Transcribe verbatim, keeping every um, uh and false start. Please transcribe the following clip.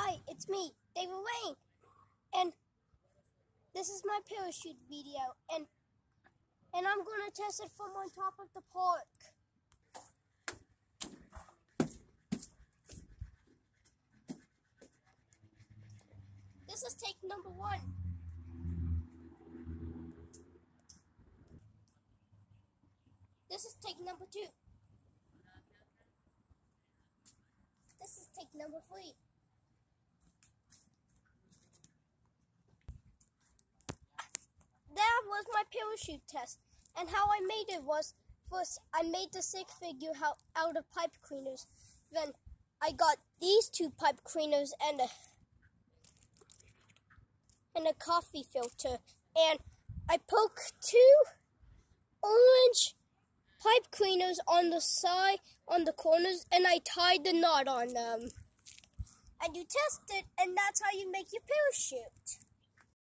Hi, it's me, David Wayne, and this is my parachute video, and and I'm gonna test it from on top of the park. This is take number one. This is take number two. This is take number three. That was my parachute test, and how I made it was, first I made the stick figure out of pipe cleaners. Then I got these two pipe cleaners and a, and a coffee filter, and I poked two orange pipe cleaners on the side, on the corners, and I tied the knot on them. And you test it, and that's how you make your parachute.